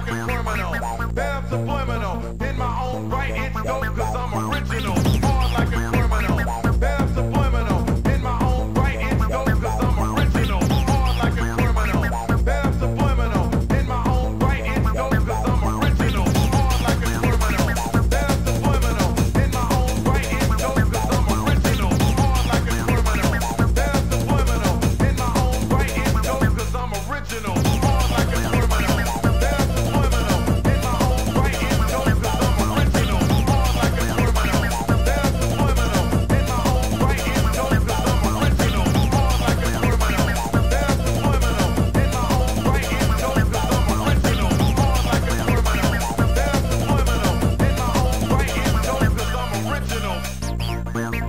like a criminal. Damn subliminal. In my own right, it's dope cause I'm original. Hard like a criminal. Damn subliminal. In my own right, it's dope cause I'm original. Hard like a criminal. Damn subliminal. In my own right, it's dope cause I'm original. Hard like a criminal. Damn subliminal. In my own right, it's dope cause I'm original. Hard like a criminal. Damn subliminal. In my own right, it's dope cause I'm original. Hard like a criminal. Damn subliminal. In my own right, it's dope cause I'm original. Hard like a criminal. Damn subliminal. In my own right, it's dope cause I'm original. Hard like a criminal. Damn subliminal. In my own right, it's dope cause I'm original. Hard like a criminal. Damn subliminal. In my own right, it's dope cause I'm original.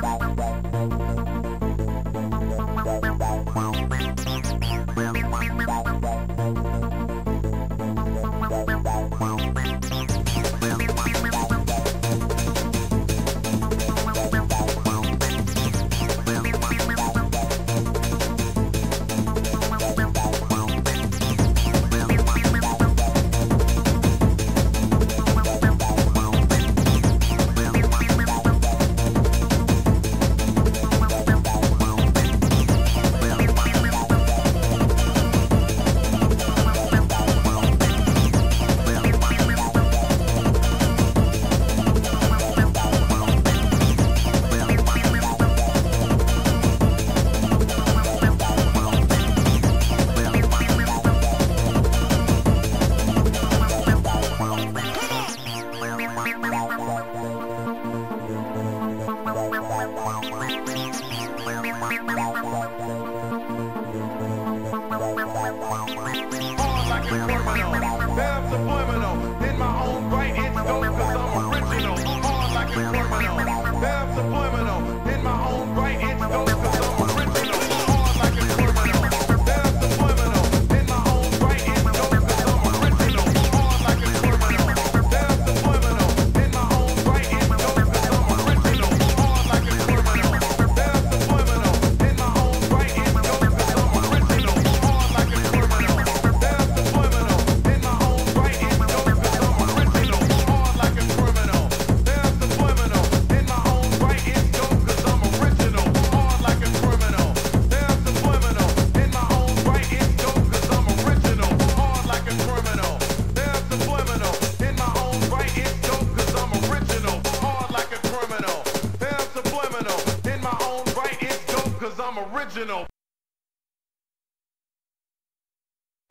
Hard like a criminal. Damn subliminal. In my own right, it's dope cause I'm original. Hard like a criminal. Damn subliminal. In my own right, it's dope cause I'm original. Hard like a criminal. Damn subliminal. In my own right, it's dope cause I'm original. Hard like a criminal. Damn subliminal. In my own right, it's dope cause I'm original. Hard like a criminal. Damn subliminal. In my own right, it's dope cause I'm original. Hard like a criminal. Damn subliminal. In my own right, it's dope cause I'm original. Hard like a criminal. Damn subliminal. In my own right, it's dope cause I'm original. Hard like a criminal. Damn subliminal. In my own right, it's dope cause I'm original. Hard like a criminal. Damn subliminal. In my own right, it's dope cause I'm original. Hard like a criminal. Damn subliminal. In my own right, it's dope cause I'm original.